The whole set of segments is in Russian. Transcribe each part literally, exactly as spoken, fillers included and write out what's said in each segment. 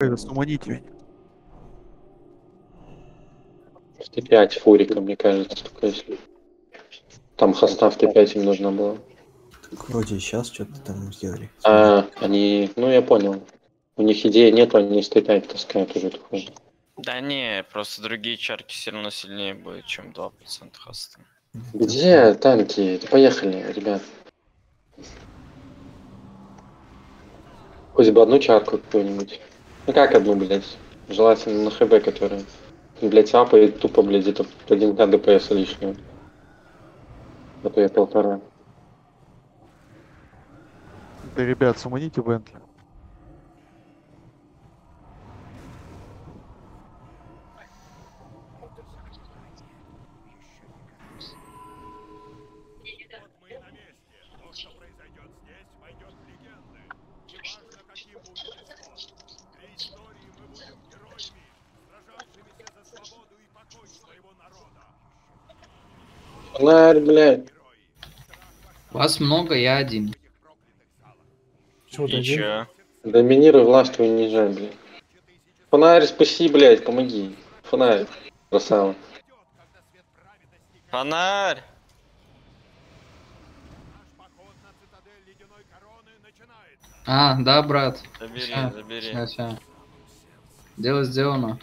Уманите меня. Т пять фурика, мне кажется, только если. Там хоста в Т пять им нужно было. Вроде сейчас что-то там сделали. А, они. Ну я понял. У них идеи нету, они с Т пять таскают уже эту хуйню. Да не, просто другие чарки все равно сильнее будет, чем два процента хоста. Где танки? Поехали, ребят. Хоть бы одну чарку какую-нибудь. Ну как одну, блядь? Желательно на ХБ, которая, блядь, апает тупо, блядь, где-то один к ДПС лишнего. А то я полтора. Да, ребят, суманите Бентли. Фонарь, блядь. Вас много, я один. Чего ты И один? чё? Доминируй, властвуй, не езжай, блядь. Фонарь, спаси, блядь, помоги. Фонарь, красава. Фонарь! А, да, брат. Забери, Ща, забери. ща, ща. Дело сделано.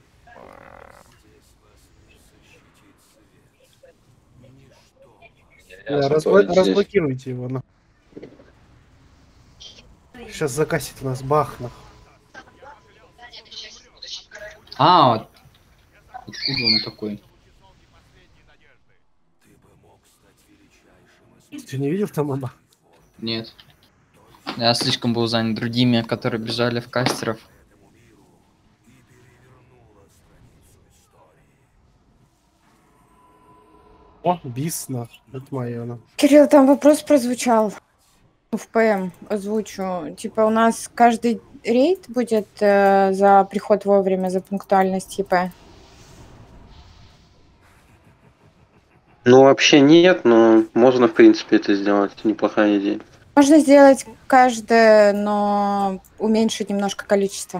Да, разбло- разблокируйте его. На. Сейчас закасит у нас бах. На. А, вот. Откуда он такой? Ты не видел там оба? Нет. Я слишком был занят другими, которые бежали в кастеров. О, бис, на. Это моё, на. Кирилл, там вопрос прозвучал в ПМ, озвучу. Типа у нас каждый рейд будет э, за приход вовремя, за пунктуальность ЕП? Ну, вообще нет, но можно, в принципе, это сделать. Неплохая идея. Можно сделать каждое, но уменьшить немножко количество.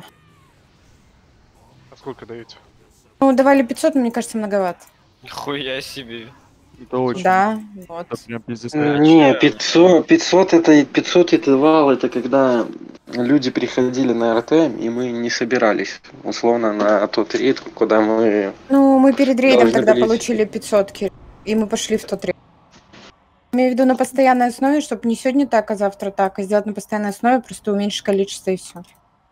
А сколько даете? Ну, давали пятьсот, но мне кажется, многовато. Хуя себе. Это очень. Да, вот. Это прям пиздец. Не, пятьсот, пятьсот это пятьсот это вал, это когда люди приходили на РТ, и мы не собирались, условно, на тот рейд, куда мы. Ну, мы перед рейдом Должны тогда были получили пятьсот, Кирилл, и мы пошли в тот рейд. Имею в виду на постоянной основе, чтобы не сегодня так, а завтра так, а сделать на постоянной основе, просто уменьшить количество и все.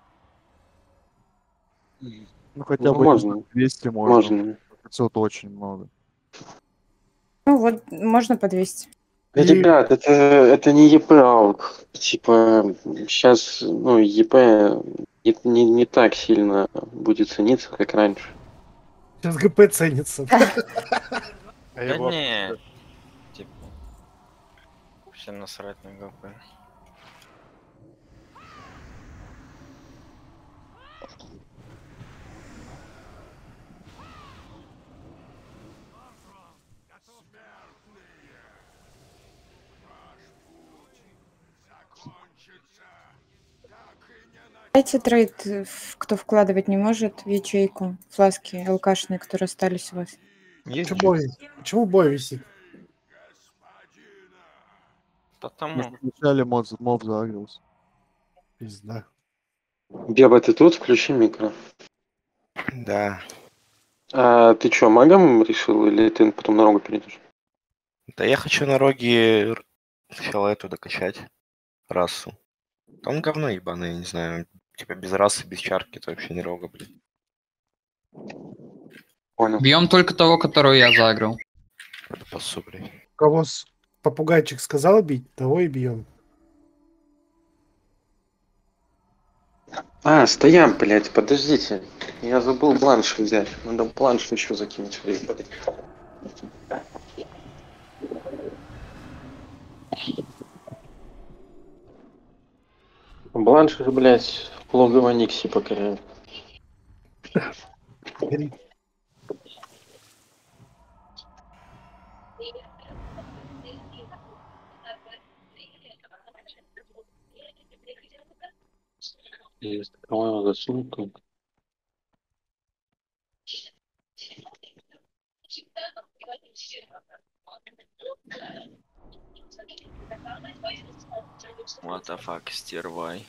Ну хотя Ну, бы можно. двести можно. Можно. пятьсот очень много. Ну вот, можно по двести. Да, И- ребят, это, это не ЕП аук. Типа, сейчас, ну, ЕП не, не, не так сильно будет цениться, как раньше. Сейчас ГП ценится. А Да его не. Типа. Всем насрать на ГП. Дайте трейд, э, в- кто вкладывать не может, в ячейку, фласки ЛКшные, которые остались у вас. Почему бой? Почему бой висит? Потому. вначале моб, моб загрелся. Пизда. Беба, ты тут? Включи микро. Да. А ты что, магом решил, или ты потом на рогу перейдешь? Да я хочу на роге р- сначала эту докачать. Расу. Там говно ебаное, я не знаю. Типа без расы, без чарки, это вообще не рога, блин. Понял. Бьем только того, которого я загрел. Это пасу, блин. Кого с... попугайчик сказал бить, того и бьем. А, стоям, блядь, подождите. Я забыл бланш взять. Надо бланш еще закинуть. Блядь. Бланш же, блядь, логово Никси покоряет. Бери. Есть. По-моему, засунул только. What the fuck, стервай.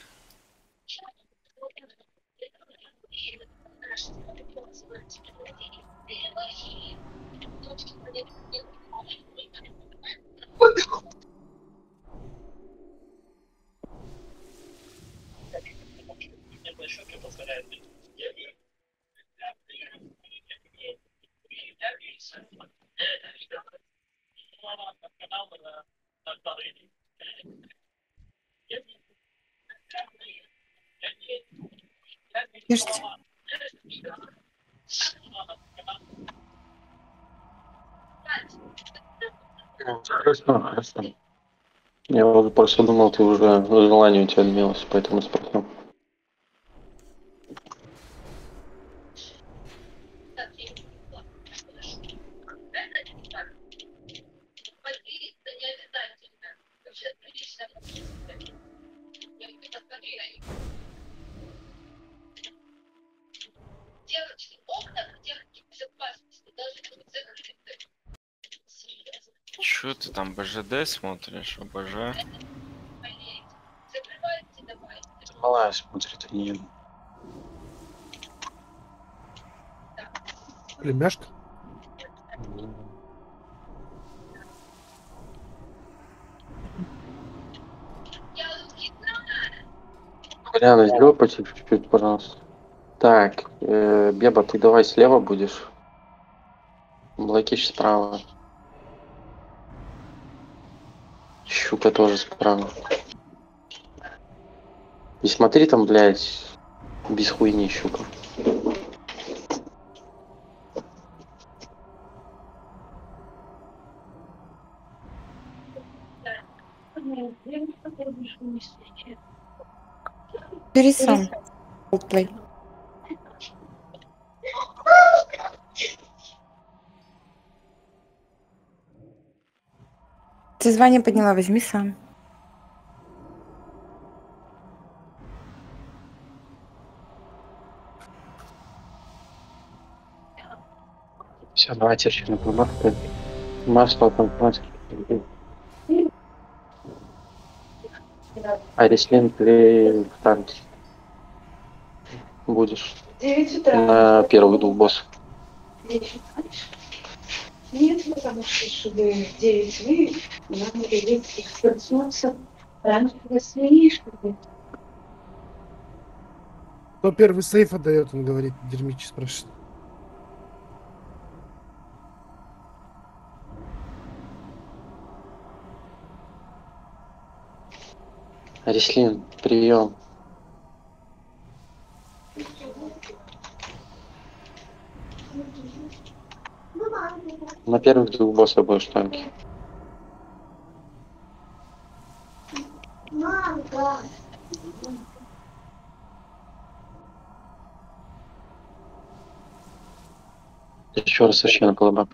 Ешьте. Хорошо, хорошо. Я уже просто думал, ты уже желание у тебя имелось, поэтому спросил. Чё ты там БЖД смотришь, ОБЖ? Малая смотрит, а не Племяшка. Коляна, сделай потише чуть-чуть, пожалуйста. Так, э, Беба, ты давай слева будешь. Блэкич справа. Щука тоже справа. И смотри там, блядь, без хуйни, щука. Бери сам. Плей. Ты звание подняла, возьми сам. Все, давайте еще на проборку. Масло там пластик. А Рислин, ты в танке будешь на первых двух боссов. Нет, потому что чтобы в девять вы, нам придется проснуться раньше восьми, чтобы... Кто первый сейф отдает, он говорит, Дермичи спрашивает. Рислин, прием. На первых двух боссов будешь в танке. Еще раз священный колобок.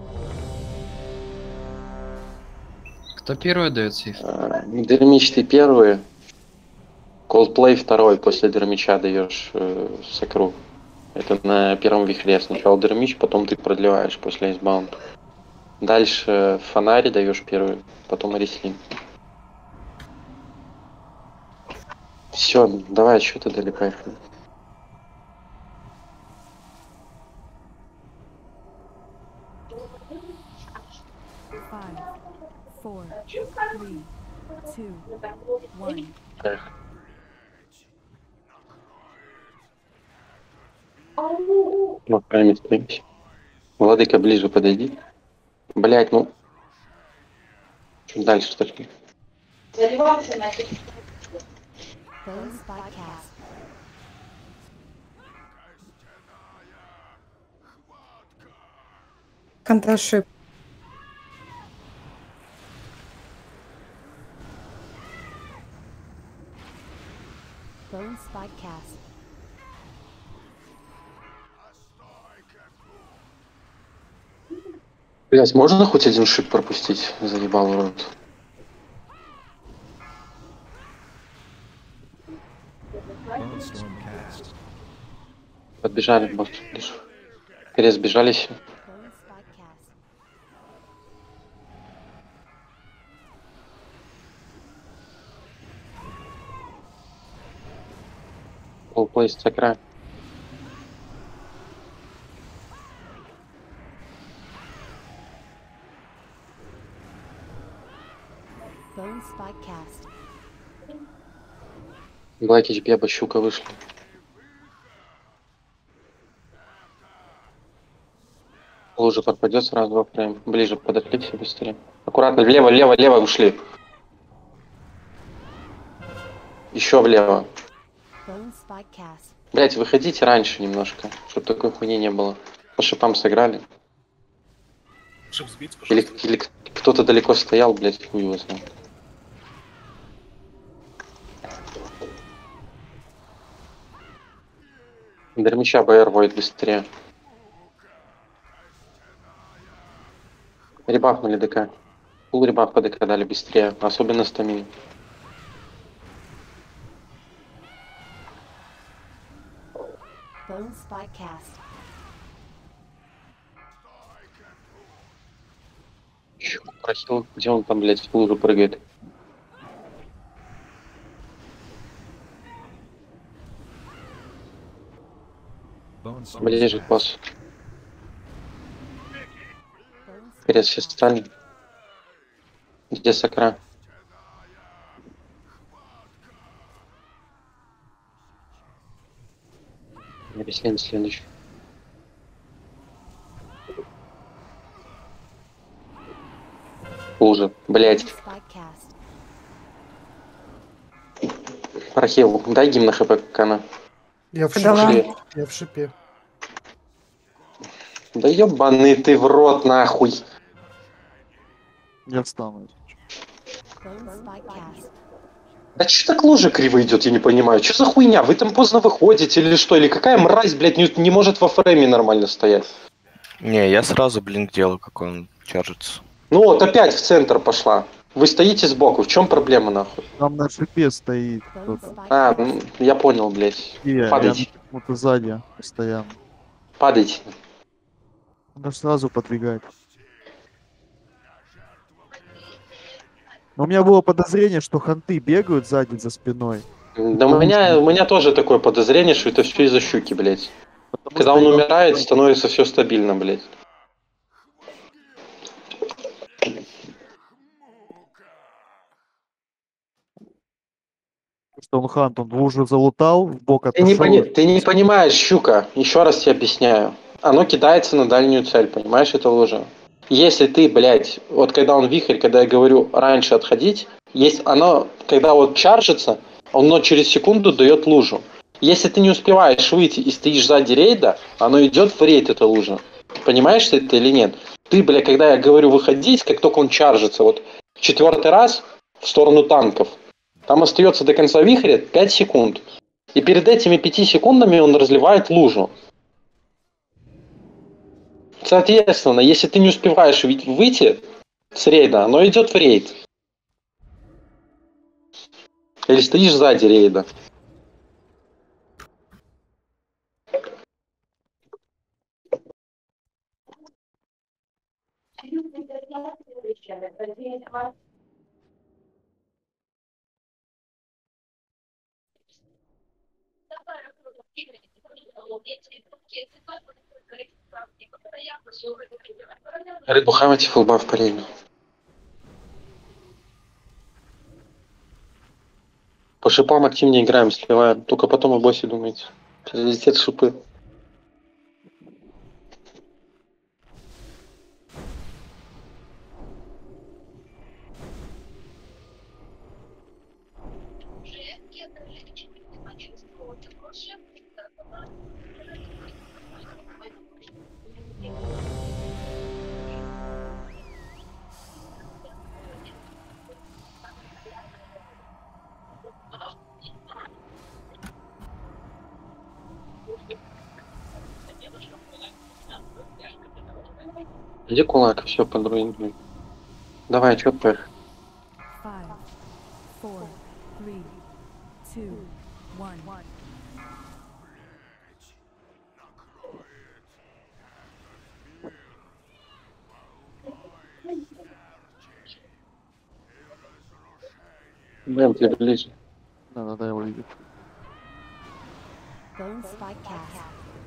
Кто первый дает сейф? Дермич ты первый. Coldplay второй. После Дермича даешь э, Сакру. Это на первом вихре. Сначала Дермич, потом ты продлеваешь после Icebound. Дальше Фонари даешь первый, потом Рислин. Все, давай, что ты дали, поехали. Four, three, two, one. Поехали. Вот, правильно стоимся. Владыка, ближе подойди. Блять, ну. Чуть дальше, что ли? Заливался на Phone spot cast. Контрашип. Phone spot cast. Блять, можно хоть один шип пропустить? Заебал урод. Подбежали, босс. Пересбежались. Bone spot cast. Полплейс сакра. Bone spot cast. Блэкич, Беба, щука вышли. Лужа подпадет сразу во фрейм. Ближе подошлите быстрее. Аккуратно, влево, влево, влево ушли. Еще влево. Bone spot cast. Блять, выходите раньше немножко, чтобы такой хуйни не было. По шипам сыграли. Шип сбить, Или, пожалуйста. или кто-то далеко стоял, блять, хуй его знает. Дермича БР воет быстрее. Ребахнули ДК. Пул ребах по ДК дали быстрее, особенно стамин. Bone spot cast. Щуку просил, где он там, блять, в лужу прыгает. Ближе к боссу. Bone spot Перед сейчас cast. стали. Где сакра? Объяснение следующий. Лужа, блять. Bone spot cast. Рахил, дай гимн на хп кана. Я в Дала. шипе. Я в шипе. Да ебаный ты в рот нахуй. Я встану. Bone spot cast. Да че так лужа криво идет, я не понимаю. Че за хуйня? Вы там поздно выходите или что? Или какая мразь, блядь, не, не может во фрейме нормально стоять? Не, я сразу блинк делаю, как он чаржится. Ну вот опять в центр пошла. Вы стоите сбоку, в чем проблема нахуй? Там на шипе стоит Bone кто-то. spot А, cast. ну, я понял, блядь. И я, я Падайте, почему-то сзади постоянно. падайте. Надо сразу подвигать. Но у меня было подозрение, что ханты бегают сзади за спиной. Да у меня, у меня тоже такое подозрение, что это все из-за щуки, блядь. Потому Когда что он я- умирает, становится все стабильно, блядь. что он хант, он уже залутал, в бок Ты не, отошел. пони- ты не понимаешь, щука, еще раз тебе объясняю. Оно кидается на дальнюю цель, понимаешь, это лужа. Если ты, блядь, вот когда он вихрь, когда я говорю раньше отходить, есть оно, когда вот чаржится, оно через секунду дает лужу. Если ты не успеваешь выйти и стоишь сзади рейда, оно идет в рейд, эта лужа. Понимаешь ты это или нет? Ты, бля, когда я говорю выходить, как только он чаржится, вот четвертый раз в сторону танков, там остается до конца вихря пять секунд. И перед этими пятью секундами он разливает лужу. Соответственно, если ты не успеваешь выйти с рейда, оно идет в рейд. Или стоишь сзади рейда. Рыбу хавайте, фулба в парень. По шипам активнее играем, сливаем. Только потом о боссе думаете. Приоритет шипы. Где кулак? Все, подругиваем. Давай, чё пэх? Five, four, three, two, one. Мэм, ты ближе. Да, надо его видеть. Bone spike cast.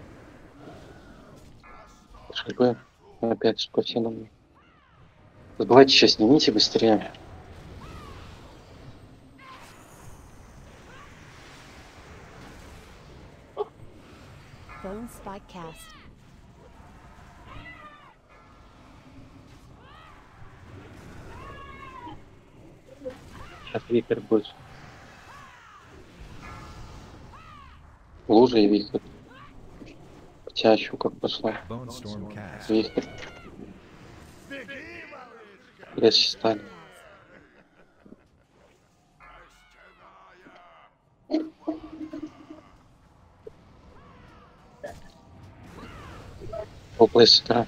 Шипы. Опять шипы все на мне. Давайте сейчас снимите быстрее. Bone spike cast. Сейчас вихрь будет. Лужа и вихрь. Тячу как пошла. Вихрь. Резче стали. Область игра.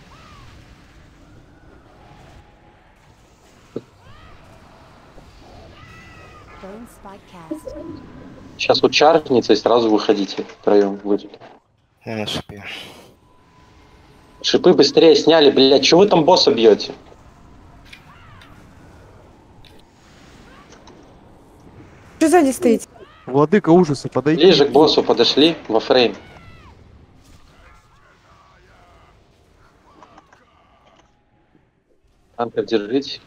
Bone spike cast. Сейчас вот чаркнется и сразу выходите втроем. Выйдете. Я на шипе. Шипы быстрее сняли, блядь. Чего вы там босса бьете? Что сзади стоите? Владыка ужаса, подойди. Ближе к боссу подошли во фрейм. Танков держите.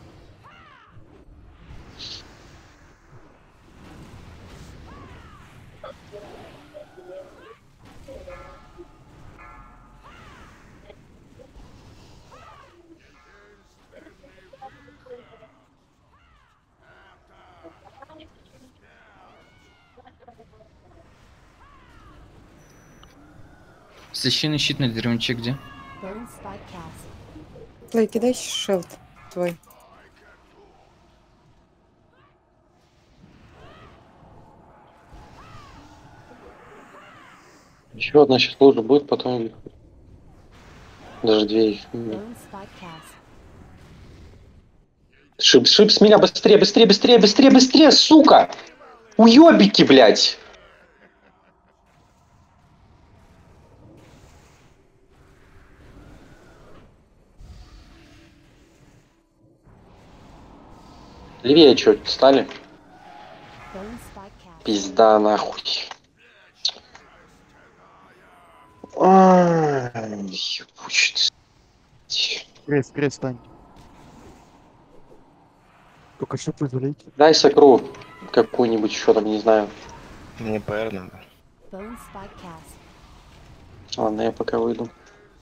Священный щит на деревниче где? Bone spike cast. Плей, кидай шилд твой. Еще одна сейчас лужа будет, потом вихрь. Даже две их. Bone spike cast. Шип, шип с меня быстрее, быстрее, быстрее, быстрее, быстрее, сука! Уёбики, блядь! Левее чё, стали? Bone spike cast. Пизда нахуй. Ай, ебучий. Крест, крест, стань. Только шипы залейте. Дай сокру какую-нибудь еще там, не знаю. Мне ПР надо. Bone spike cast. Ладно, я пока выйду.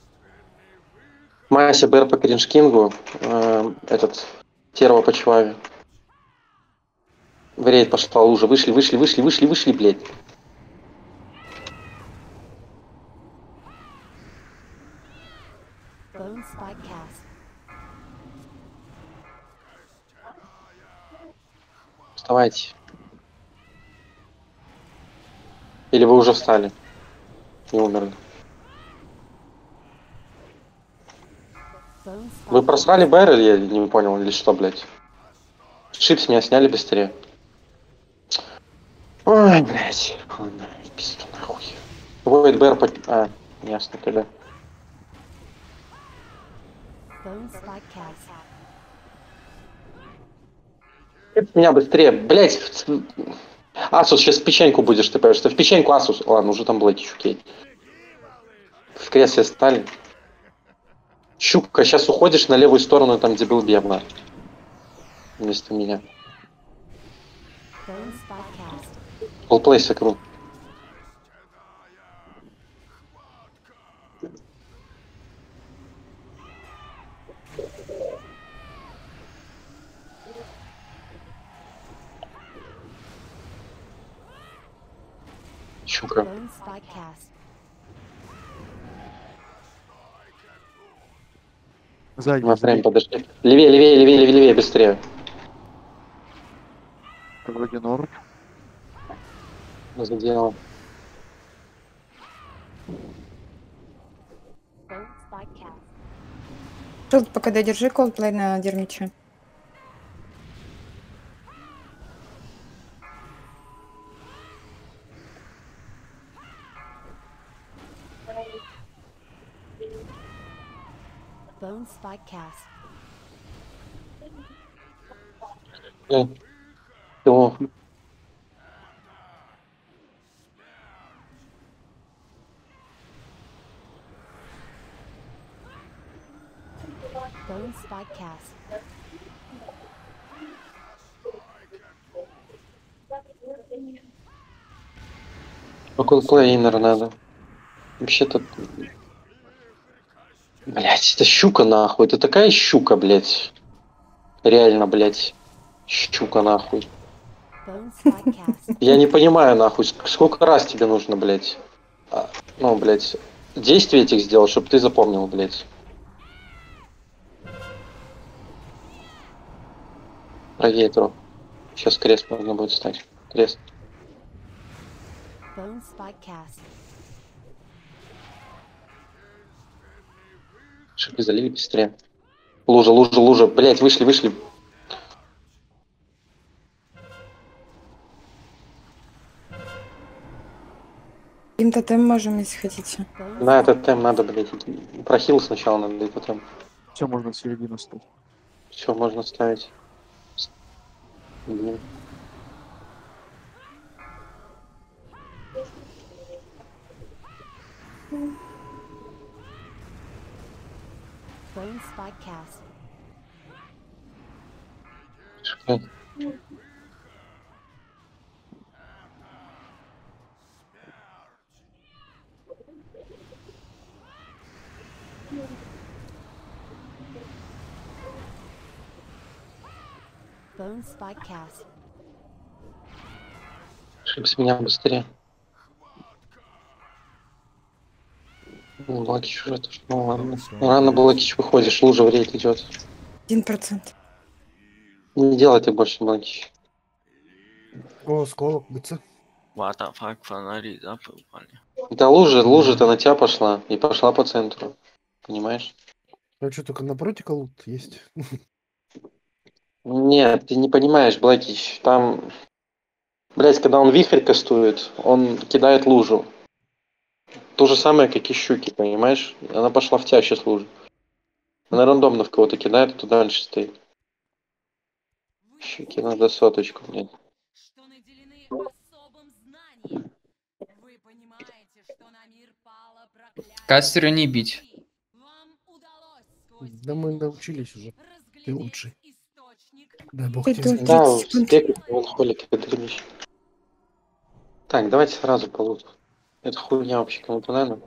Мася БР по Криншкингу. Э, этот Терва по Чваве. В рейд пошла лужа. Вышли, вышли, вышли, вышли, вышли, блядь. Bone spike cast. Вставайте. Или вы уже встали? И умерли. Bone spike Вы просрали БР или я не понял, или что, блядь? Шип с меня сняли быстрее. Ой, блядь. Ладно, пизду нахуй. Воет БР по... А, ясно, когда. Bone spike cast. Шип с меня быстрее. Блядь. в- Асус, сейчас в печеньку будешь, ты понимаешь, что в печеньку Асус. Ладно, уже там блэки, окей. В кресле стали. Щупка, сейчас уходишь на левую сторону, там где был Бевна. Вместо меня. Bone spike cast. Колплей сокру. Щука. Bone spike cast. Сзади. На фрейм подошли. Левее, левее, левее, левее, левее, быстрее. Вроде норм. Заделал. Bone spike cast. Шилд пока додержи, колплей на дермиче. Bone spike cast. Э, Его Bones Podcast. Около плейнера надо. Вообще-то... Блять, это щука нахуй. Это такая щука, блять. Реально, блять. Щука нахуй. Bones Podcast. Я не понимаю нахуй, ск- сколько раз тебе нужно, блять. А, ну, блять. Действий этих сделать, чтобы ты запомнил, блять. Правее тро. Сейчас крест можно будет ставить. Крест. Bones Podcast. Шипы залили быстрее. Лужа, лужа, лужа. Блять, вышли, вышли. Им тотем можем, если хотите. На этот тем надо, блять. Прохил сначала надо, и потом. Все, можно в середину стать. Все, можно ставить. Мгм. Bones Podcast. Шипы. Bones Podcast. Шип с меня быстрее. Ну, Блакич уже тоже. Ну ладно. Рано Блакич выходишь, лужа в рейд идет. Один процент. Не делай ты больше Блакич. О, сколок, быца. What the fuck, фонари, да, упали? Да лужа, лужа-то на тебя пошла. И пошла по центру. Понимаешь? А что, только на протика лут есть? Нет, ты не понимаешь, Блэкич. Там, блять, когда он вихрь кастует, он кидает лужу. То же самое, как и щуки, понимаешь? Она пошла в тебя сейчас лужа. Она рандомно в кого-то кидает, а то дальше стоит. Щуки надо соточку, блядь. Кастера не бить. Да мы научились уже. Ты лучший. Дай бог Это тебе. Да, тридцать секунд. успех, он холик, это дерьмище. Так, давайте сразу по луту. Это хуйня вообще кому-то надо.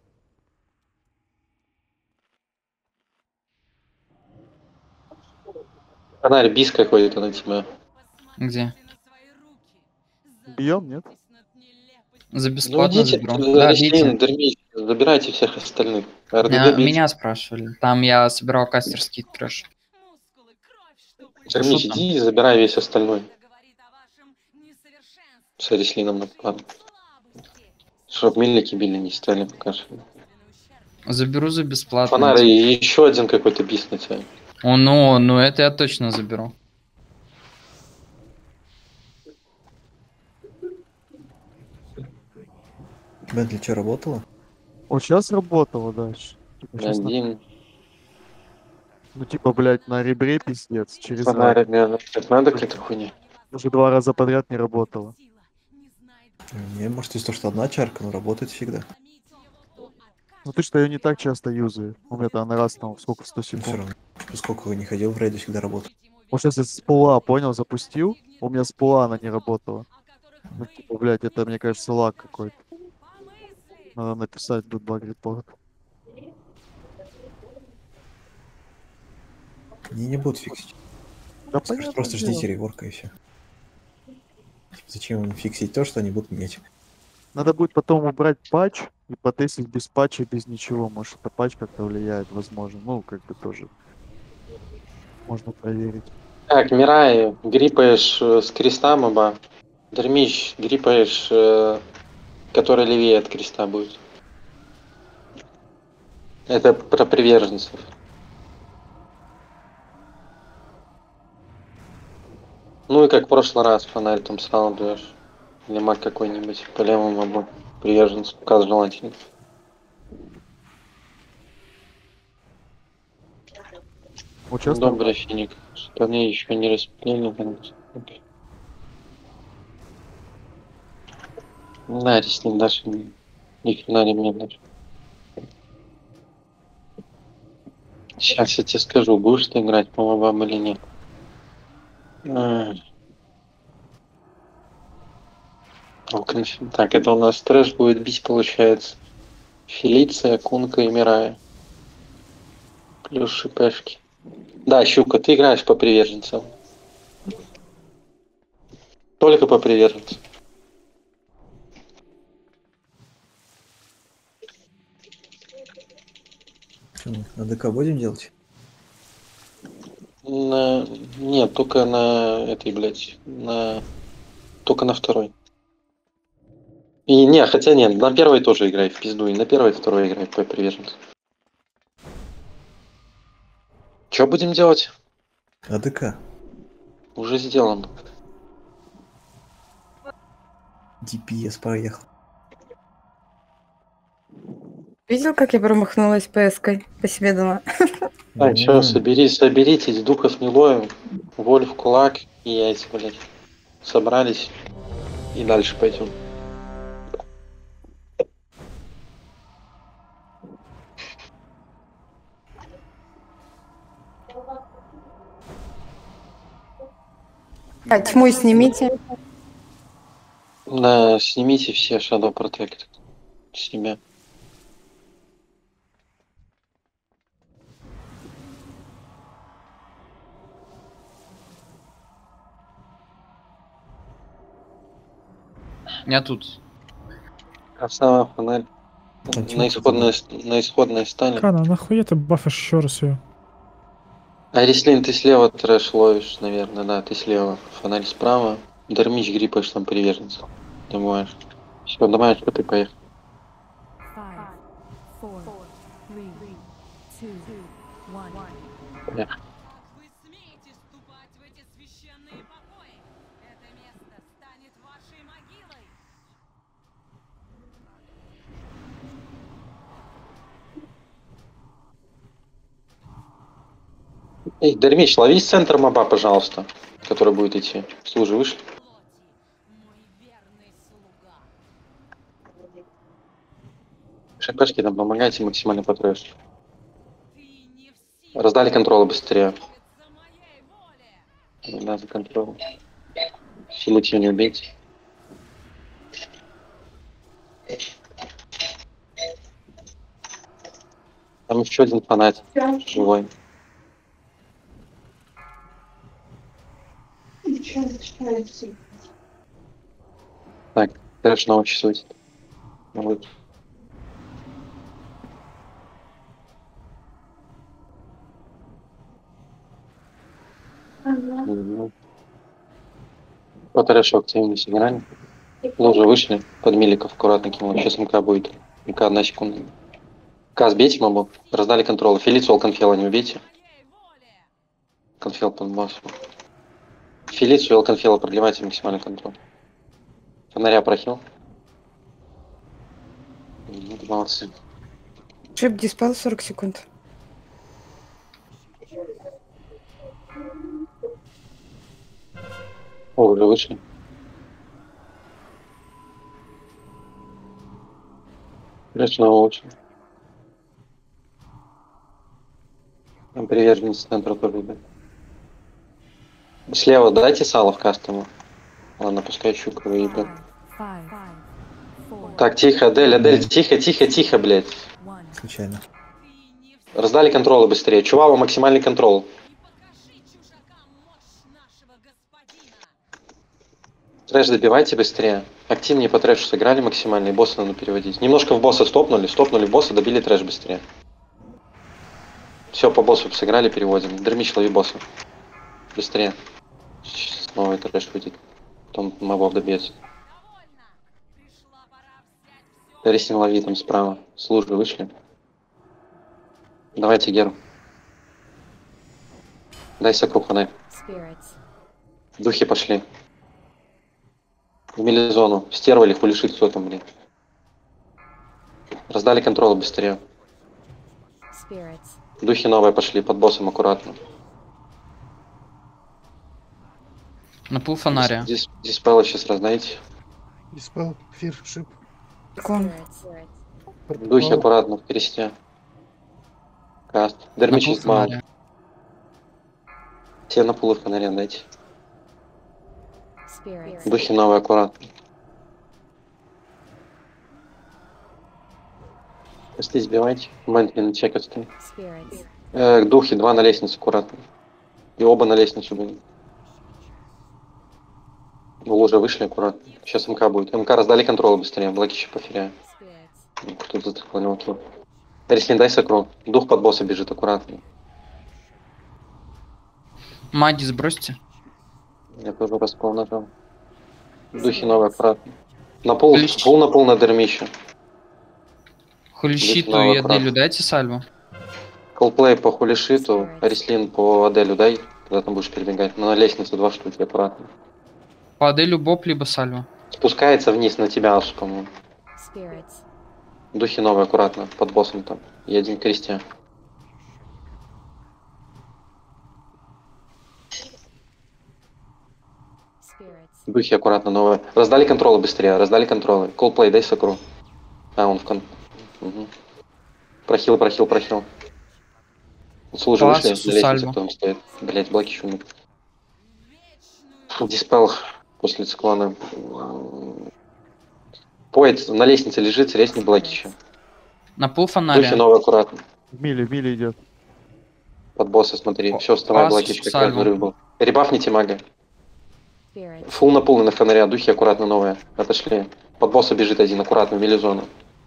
Фонарь бис какой-то на тебя. Где? Бьем, нет? За Ну бесплатно идите, заберу. Да, Реслин, бейте. Дермич, забирайте всех остальных. РДД Меня, бейте. меня спрашивали. Там я собирал кастерский трэш. Дермич, Шут там. иди и забирай весь остальной. С Реслином на план. Чтоб милики били не стали пока что. Заберу за бесплатно. Фонарь и еще один какой-то бис на тебя. О, ну, ну это я точно заберу. Бентли что, работала? Вот сейчас работало дальше. Типа, щас на- Один. Ну типа, блядь, на ребре пиздец. Через Фонарь, рак. мне надо какая-то хуйня. Уже два раза подряд не работало. Не, может, из-за того, что одна чарка, но работает всегда. Ну ты что, ее не так часто юзаю. У меня там на раз там сколько, сто Но все секунд. равно. Сколько не ходил в рейде, всегда работает. Вот сейчас я с пула, понял, запустил. У меня с пула она не работала. Ну типа, блядь, это, мне кажется, лаг какой-то. Надо написать тут баг репорт. Они не будут фиксить. Да Скажут, понятно. просто ждите реворка и все. Зачем им фиксить то, что они будут менять? Надо будет потом убрать патч и потестить без патча, без ничего. Может, это патч как-то влияет, возможно. Ну, как бы тоже можно проверить. Так, Мирай, грипаешь э, с креста моба. Дермич, грипаешь, э, который левее от креста будет. Это про приверженцев. Ну и как в прошлый раз фонарь там сразу даешь. Или маг какой-нибудь по левому мобу. Приверженцев, указ желательно. Вот сейчас Добрый финик. Штаны еще не распилили. конечно. На, ресни даже ни ни хрена не мне даже. Сейчас я тебе скажу, будешь ты играть по мобам или нет. А. О, конф- Так, это у нас трэш будет бить, получается. Фелиция, Кунка и Мирая. Плюс шипешки. Да, Щука, ты играешь по приверженцам. Только по приверженцам. Что мы на ДК будем делать? На... Нет, только на этой, блядь, на... Только на второй. И не, хотя нет, на первой тоже играй в пизду, и на первой, и второй играй по приверженцам. Что будем делать? АДК. Уже сделано. ди пи эс поехал. Видел, как я промахнулась пэской? По себе дала. Так, что, собери, соберитесь, духов не ловим, Вольф, кулак и яйца, блядь. Собрались и дальше пойдем. А, тьму снимите. Да, снимите все Shadow Protect с себя. Я тут. Красава, фонарь. На исходное, на исходное стали. Кана, нахуя ты бафишь еще раз ее? А Рислин, ты слева трэш ловишь, наверное, да, ты слева. Фонарь справа. Дармич гриппаешь там приверженца. Думаешь. Все, давай, что ты поехал. Поехали. Эй, Дармич, лови с центра моба, пожалуйста, который будет идти. Служи, вышли. Шипешки там помогайте максимально по трэшу. Раздали контролы быстрее. Да, за контроль. Силутью не убейте. Там еще один фанат живой. Так, трэш снова часуйте. Вот. Угу. По трэшу активнее сыграли. Ну, уже вышли. Под миликов аккуратно кинул. Сейчас МК будет. МК одна секунда. МК сбейте мобу. Раздали контролы. Фелицию Алконфела не убейте. Конфел под боссом. Фелицию Алконфела продлевайте максимальный контроль. Фонаря прохил. Молодцы. Шип диспел сорок секунд. О, уже вышли. Снова очень. Приверженец центра тоже, да. Слева дайте сало в кастому. Ладно, пускай щука выебет. Так, тихо, Адель, Адель, тихо, тихо, тихо, блядь. Случайно. Раздали контролы быстрее. Чувава, максимальный контрол. Трэш добивайте быстрее. Активнее по трэшу сыграли максимально, и босса надо переводить. Немножко в босса стопнули, стопнули босса, добили трэш быстрее. Все, по боссу сыграли, переводим. Дермич, лови босса. Быстрее. Снова это трэш выйдет. Потом мобов добьется. Ресин лови там справа. Службы вышли. Давайте Геру. Дай сокру фонарь. Духи пошли. В милизону. Стерва или хулишит, кто там, блин. Раздали контролы быстрее. Духи новые пошли, под боссом аккуратно. На пол фонаря. Дис диспелла сейчас раздайте. Диспел, фир, шип. Духи аккуратно в кресте. Каст. На Дермич пул из маунт. фонаря. Все на пулы фонаря дайте. Spirits. Духи новые, аккуратно. Пошли, сбивайте. Момент на чек отстой. Spirits. Э, духи, два на лестнице, аккуратно. И оба на лестницу были. Вы уже вышли аккуратно. Сейчас МК будет. МК раздали контроль быстрее. Блоки еще поферяю. Кто-то затрахал килл. Рислин, дай сокру. Дух под босса бежит аккуратно. Маги сбросьте. Я тоже распал нажал. Духи новые, аккуратно. На пол, Клещ. пол на пол на дермище. Хулищиту Духи новые, и Аделю аккуратно. дайте сальву. Колплей по хулишиту, Рислин по Аделю дай, когда там будешь перебегать. Но на лестнице два штуки, аккуратно. По Аделю боб, либо сальву. Спускается вниз на тебя аж, по-моему. Spirits. Духи новые, аккуратно, под боссом там. И один крестьян. Spirits. Духи аккуратно новые. Раздали контролы быстрее, раздали контролы. Колплей, дай сокру. А, он в кон... Угу. Прохил, прохил, прохил. Служи, Пас, вышли, на лестнице сальву. кто там стоит. Блять, блоки шумят. Диспел после циклона. Поэт на лестнице лежит, резни блоки еще. На пул Духи фонаря. новые, аккуратно. В миле, в миле идет. Под босса смотри. О, Все, вставай, пас, блоки, как сальву. разрыв был. Ребафните мага. Spirits. Фул на пул и на фонаря. Духи аккуратно новые. Отошли. Под босса бежит один, аккуратно, в милизону.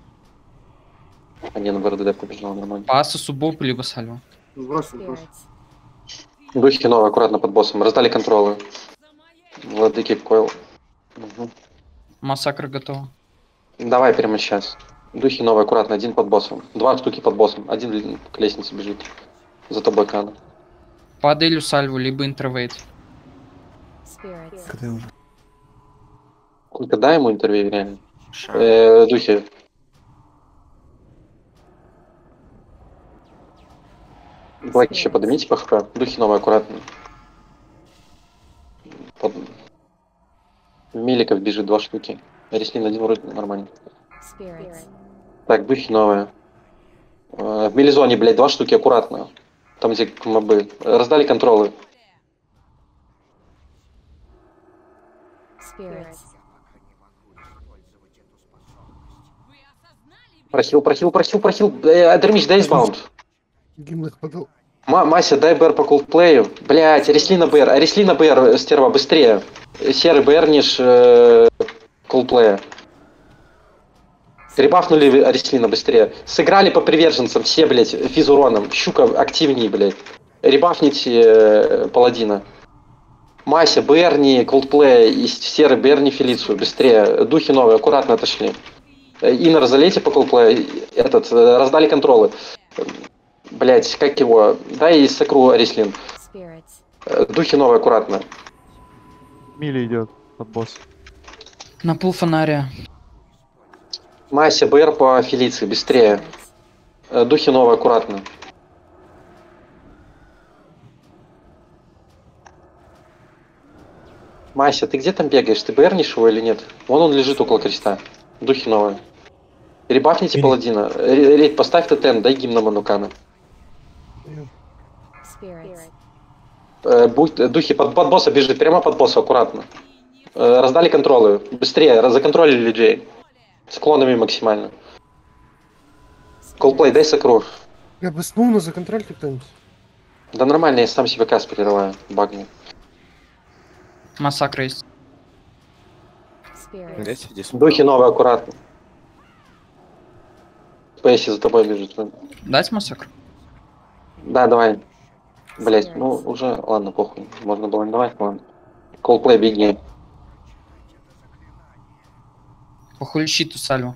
А не, на БРДД побежал, нормально. Паса суббоп, либо сальву. Spirits. Духи новые, аккуратно под боссом. Раздали контролы. Владыки койл. Угу. Массакр готова. Давай прямо сейчас. Духи новые, аккуратно, один под боссом. Два штуки под боссом. Один к лестнице бежит. За тобой Кана. По Аделю сальву, либо интервейт. Spirits. Когда уже? Сколько дай ему интервью, реально? Ща. Э, духи. Блэк еще поднимите по хп. Духи новые, аккуратно. Под... Миликов бежит два штуки. Рислин один вроде нормально. Spirits. Так, духи новые. Э, в милизоне, блядь, два штуки, аккуратно. Там, где мобы. Раздали контролы. Spirits. Прохил, прохил, прохил, прохил. Э, Дермич, дай сбаунд. Гимн их подал. Ма Мася, дай БР по колдплею. Блять, Реслина БР. А Реслина БР, стерва, быстрее. Серый БРниш э, колдплея. Ребафнули Реслина быстрее. Сыграли по приверженцам все, блять, физуроном. Щука активнее, блять. Ребафните э, паладина. Мася, БРни, колдплея и серый БРни Фелицию. Быстрее. Духи новые, аккуратно отошли. Иннер залейте по колдплею. Этот, э, раздали контролы. Блять, как его? Дай сокру Рислин. Spirits. Э, Духи новые, аккуратно. В миле идет под босс. На пул фонаря. Мася, БР по Фелиции, быстрее. Э, Духи новые, аккуратно. Мася, ты где там бегаешь? Ты БРнишь его или нет? Вон он лежит около креста. Духи новые. Ребафните Или- паладина. Ре- Рейд, поставь тотем, дай гимн на Манукана. Spirits. Э, будь, э, духи под, под босса бежит, прямо под босса, аккуратно. Э, раздали контролы. Быстрее, раз- законтролили людей. С клонами максимально. Колплей, дай сокру. Я бы снул, но законтрольте кто-нибудь. Да нормально, я сам себе каст прерываю. Багни. Массакр есть. Spirits. Здесь иди с- Духи новые, аккуратно. Спейси за тобой бежит. Дать массакр? Да, давай. Блять, ну уже, ладно, похуй. Можно было не давать, ладно. Колплей, беги. По хулищиту сальву.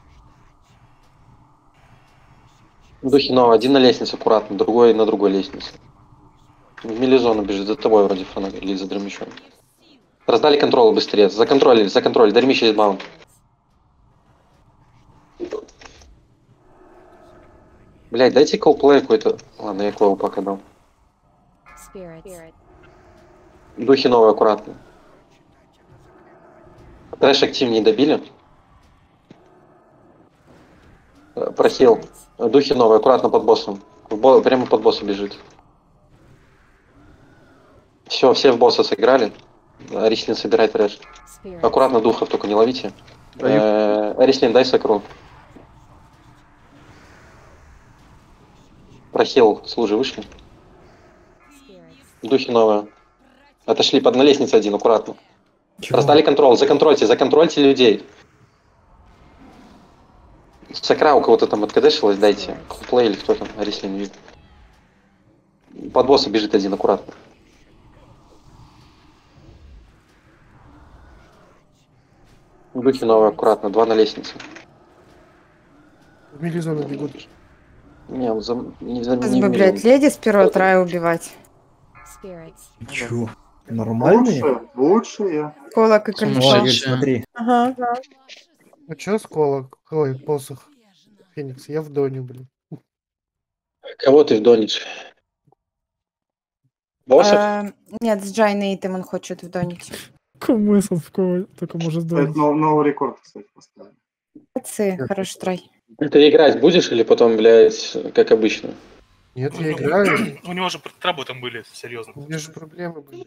Духи новые, один на лестнице, аккуратно, другой на другой лестнице. В милизону бежит, за тобой вроде фонарь или за дромищом. Раздали контролы быстрее, законтролили, законтролили, дромище из маунт. Блять, дайте колплей какой-то. Ладно, я клоу пока дам. Spirits. Духи новые, аккуратно. Трэш активнее добили. Э, Прохил. Духи новые, аккуратно под боссом. В бо- Прямо под босса бежит. Все, все в босса сыграли. Арислин собирает ряд. Аккуратно духов только не ловите. Э, Арислин, дай сокру. Прохил, служи, вышли. Духи новые. Отошли под на лестнице один, аккуратно. Чего? Раздали контроль, законтрольте, законтрольте людей. Сакра у кого-то там откадешилась, дайте. Плей или кто там, Арислин не видно. Под босса бежит один, аккуратно. Духи новые, аккуратно, два на лестнице. В милизону бегут. Не, за, не за Сейчас не бы, в блядь, милу. леди с первого трая убивать. Чё? Нормальные? Лучшие. Колок и О, кольцо. Юль, смотри. Ага, ага. А чё сколок? Ой, посох. Феникс, я в доне, блин. Кого ты в донишь? Боссов? Э, Нет, с Джай Нейтом он хочет вдонить. Смысл в кого только может Это дать. нов- новый рекорд, кстати, поставили. Молодцы, хороший трай. Ты играть будешь или потом, блядь, как обычно? Нет, У я него- играю. У него же трабы там были, серьезно. У меня же проблемы были.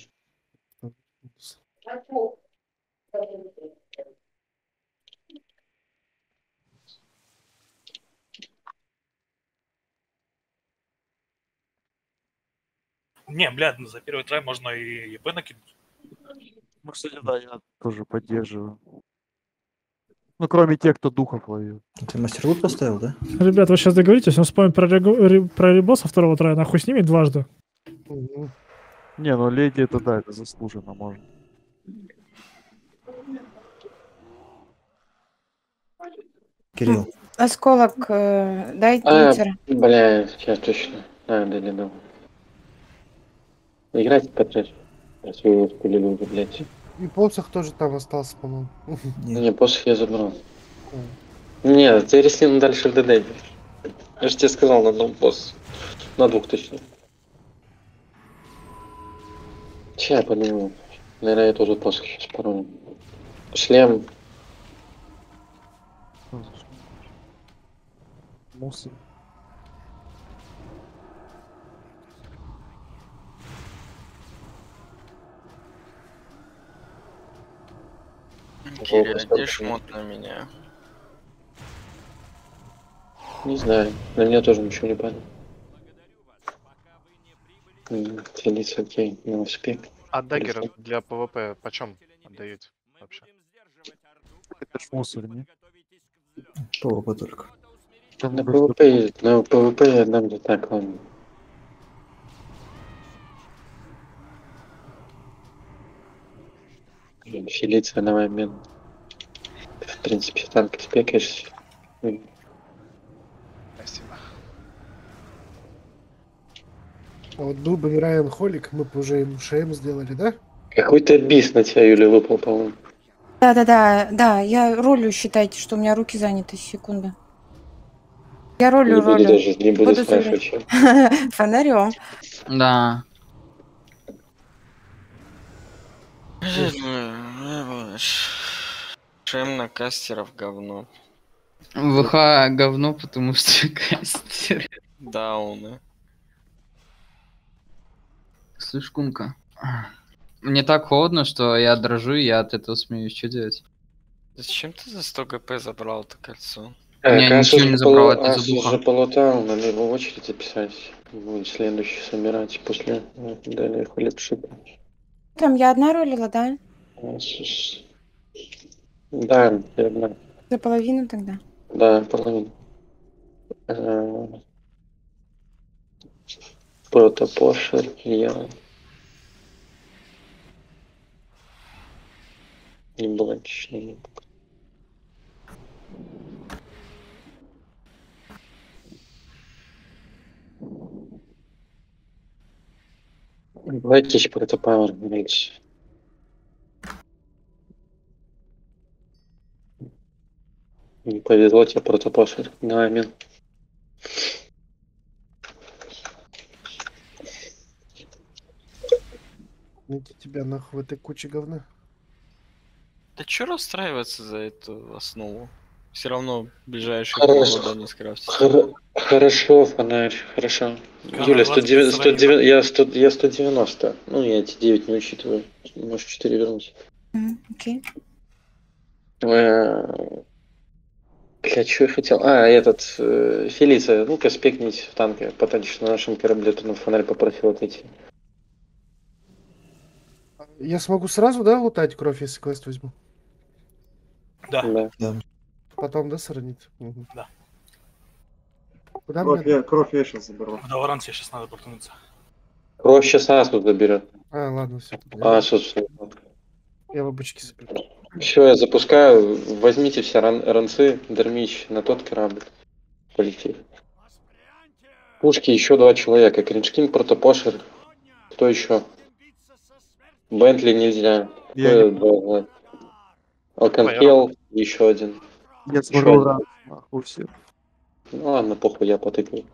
Не, блядь, ну за первый трай можно и ЕП накинуть. Ну, кстати, да, я тоже поддерживаю. Ну, кроме тех, кто духов ловил. Ты мастер-лут поставил, да? Ребят, вы сейчас договоритесь, он вспомнит про, регу- ре- про ребоса второго трая, нахуй с ними дважды. Мгм. Не, ну леди это да, это заслуженно можно. Кирилл. Осколок, э, дай А, твиттер. бля, сейчас точно. А, да, не думал. Играйте по трэш. Раз вы его спилили уже, блядь. И посох тоже там остался, по-моему. Не, посох я забрал. Нет, ты Арислин дальше в ДД. Я же тебе сказал на одном босс. На двух точно. Че я подумал? Наверное, я тоже посох сейчас пароль. Шлем. Мусор. Кири, одень шмот на меня. Не знаю, на меня тоже ничего не падает. Целиться, окей, на успех. А даггер для ПВП почем отдаете вообще? Это ж мусор, не? ПВП только. На ПВП, на ПВП я дам не так, ладно. Филиция на момент. В принципе, танк спекаешься. Спасибо. А вот был бы Мирайан Холик, мы бы уже ему ШМ сделали, да? Какой-то бис на тебя, Юля, выпал, по-моему. Да-да-да, да, я ролю, считайте, что у меня руки заняты, секунда. Я ролю, Не буду ролю. даже, не буду спрашивать, чем. Фонарем. Да. Шем на кастеров говно. ВХ говно, потому что кастер. Дауны. Слышь, Кумка. Мне так холодно, что я дрожу, и я от этого смеюсь. Что делать? Зачем ты за сто ГП забрал это кольцо? Так, Я Асус ничего не же забрал, полу- это из-за Асус духа. же полутал, надо его в очередь записать. Будет следующий собирать после ну, далее хлебшип. Там я одна ролила, да? Асус. Да, я одна. За половину тогда. Да, половина. Э, Протопошер, я. И блочный. Давайте протопауэр, блядь. Не повезло тебе, протопошер. Давай, мен. Найти тебя нахуй в этой куче говна. Да чё расстраиваться за эту основу? Все равно ближайшие Хорошо. полгода не скрафтить. Хор- Хорошо, фонарь, хорошо. Юля, сто девяносто, сто девяносто, я, сто, я сто девяносто. Ну, я эти девять не учитываю. Можешь четыре вернуть. М, Окей. Э, Блядь, что я хотел? А, этот, э, Фелиция, ну-ка спекнись в танке. Потанчишь на нашем корабле, то на фонарь попросил отойти. Я смогу сразу, да, лутать кровь, если квест возьму? Да. Да. Потом, да, сохранить? Угу. Да. Куда Кровь мне? я, кровь я сейчас заберу. В Долорансе сейчас надо проткнуться. Кровь сейчас Асу заберет. А, ладно, все. А, собственно. Я в обычке соберу. Все, я запускаю. Возьмите все ран ранцы, Дермич на тот корабль. Полетели. Пушки еще два человека. Криншкин, Протопошер. Кто еще? Бентли нельзя. Я Кто- Алканхел, еще один. Я Еще смотрю, один. рад. Нахуй все. Ну ладно, похуй, я потыкаю.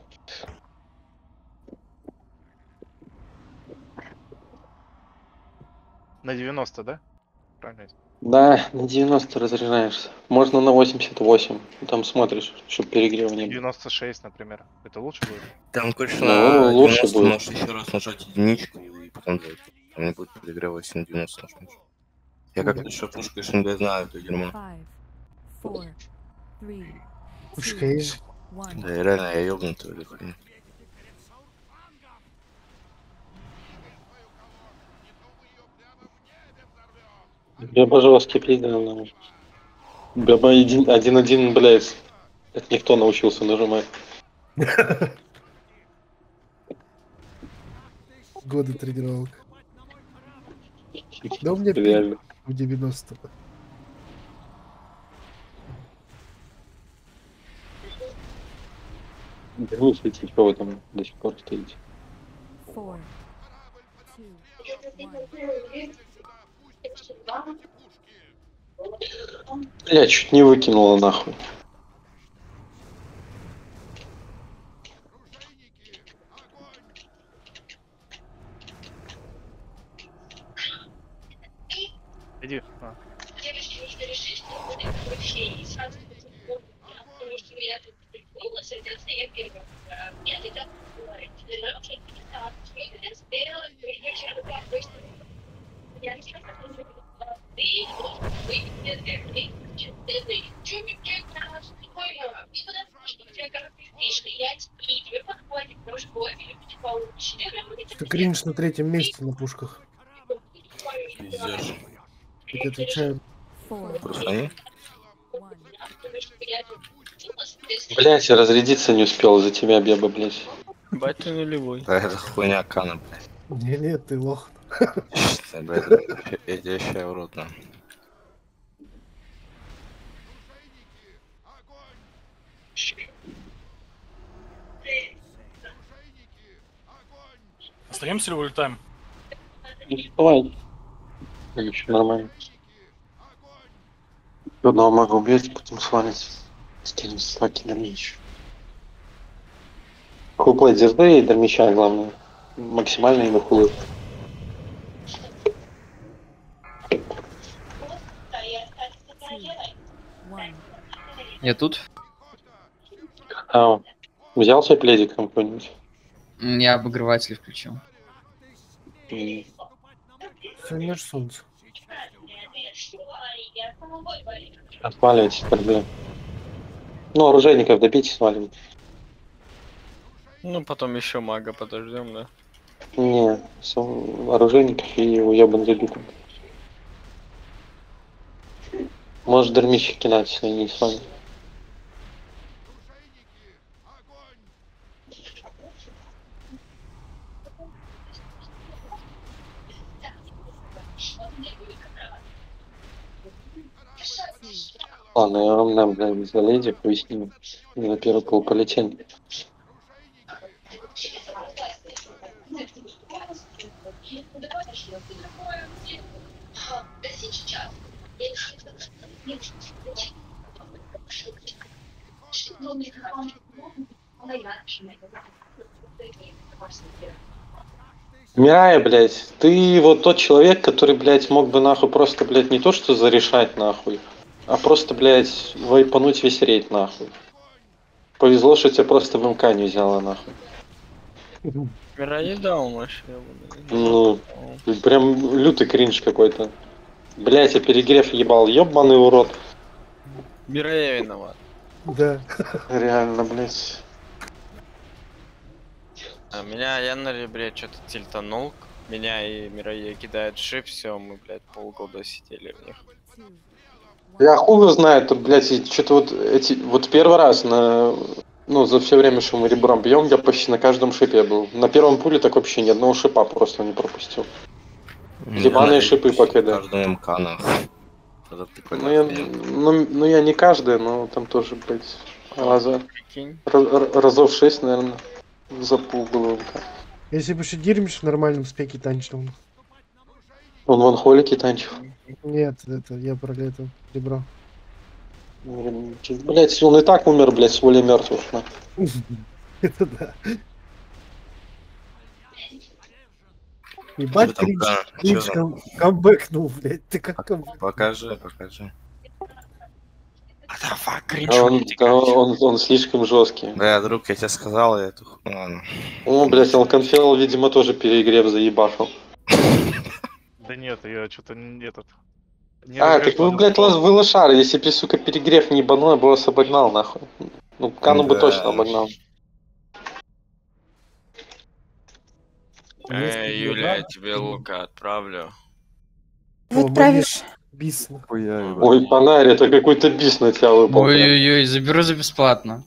На девяносто, да? Правильно. Да, на девяносто разряжаешься. Можно на восемьдесят восемь. Там смотришь, чтобы перегрева не было. девяносто шесть, например. Это лучше будет? Там, конечно, Ну, на лучше девяносто будет. можешь еще раз нажать единичку и потом делать. Там не будет перегрева, если на девяносто нажмешь. Я как-то еще пушку СНГ знаю, это дерьмо. Пушка есть. Да, и реально я ёбнутый или хуйня. Я пожалуйста, пизда. Баба один, один, один, блядь. Это никто научился нажимать. Годы тренировок. Да у меня Реально. в девяносто. Вернусь, идти, что вы там до сих пор стоите. Бля, чуть не выкинула нахуй. Иди. А. Что кринж на третьем месте на пушках. Пиздец. Я отвечаю. Просто Блять, я разрядиться не успел за тебя, Беба, блять. Бать ты нулевой. Да, это хуйня Кана, блядь. Не, не, ты лох. Да, блядь, это- я тебя ща в рот, нахуй. Остаемся или улетаем? Давай. Еще нормально. Одного могу убить, потом свалить. Скинем слаки на меч. Хуплей звезды и до меча, главное. Максимально и хулы. Я тут. А, взял свой пледик там какой-нибудь? М, Я обогреватель включил. М. Сегодня ж солнце. Отваливайтесь, проблем. Ну, оружейников добейте, свалим. Ну, потом еще мага подождем, да? Не, с- оружейников и уебан забитым. Может, дермищик кинуть, если они не с вами. Ладно, я вам дам, блядь, за леди, поясню. На первый пол полетим. Мирая, блядь, ты вот тот человек, который, блядь, мог бы нахуй просто, блядь, не то что зарешать нахуй, а просто, блядь, вайпануть весь рейд, нахуй. Повезло, что тебя просто в МК не взяло, нахуй. Мироед дал вообще. Ну, прям лютый кринж какой-то. Блядь, я перегрев ебал, ёбаный урод. Мироед виноват. Да. Реально, блядь. А меня я на ребре что-то тильтанул. Меня и Мирое кидает шип, все, мы, блядь, полгода сидели в них. Я хуй его знает, тут, блядь, что-то вот эти. Вот первый раз на. Ну, за все время, что мы ребром бьем, я почти на каждом шипе был. На первом пуле так вообще ни одного шипа просто не пропустил. Ебаные шипы покидают. Каждый МК, нахуй. Это прикольно. Ну я, ну, ну я не каждый, но там тоже, блядь, раза, раз- разов шесть, наверное, за полгода. Если бы еще Дирмиш в нормальном спеке танчил. Он ван холики танчил. Нет, это я про это ребро. Блять, он и так умер, блять, с волей мертвых. Это да. Ебать, Что там, кринж, да? кринж Чё кам- камбэкнул, блядь. Ты как камбэк? Покажи, покажи. А он, да, он, он слишком жесткий. Да, друг, я тебе сказал, я эту... Ну, ладно. О, блять, Алконфел, видимо, тоже перегрев заебашил. Да нет, я что-то не этот... не А, так вы, разряжен. блядь, лос- вы лошары, если бы, сука, перегрев не ебанул, я бы вас обогнал, нахуй. Ну, Кану бы Да. точно обогнал. Эй, Юля, я тебе лука отправлю. Вот отправишь. Бис. Ой, Панарь, это какой-то бис на тебя выпал. Ой-ой-ой, заберу за бесплатно.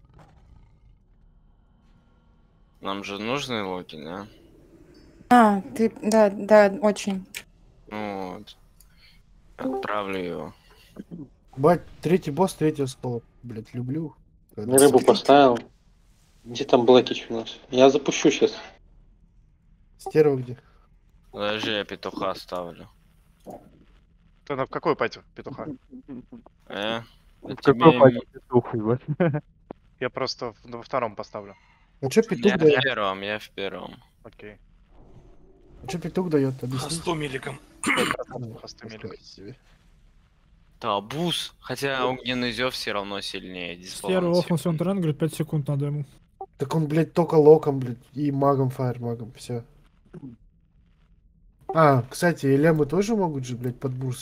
Нам же нужны луки, да? А, ты, да, да, очень. Ну вот. Отправлю его. Бать, третий босс, третий скоп. Блядь, люблю. Я рыбу поставил. Где там Блэкич у нас? Я запущу сейчас. Стерва где? Подожди, я петуха ставлю. Ты на какой пати петуха? Э? В Да какой тебе пати ему- петух, ебать? Я просто в- во втором поставлю. А чё петух Я в дает? первом, я в первом. Окей. А чё петух дает? Объясни. сто миллигам. Да, буз. Хотя огненный зев все равно сильнее. Стерва Дисбаланс. офнулся он трен, говорит, пять секунд надо ему. Так он, блядь, только локом, блядь, и магом, фаермагом, все. А, кстати, элемы тоже могут же, блядь, под бурс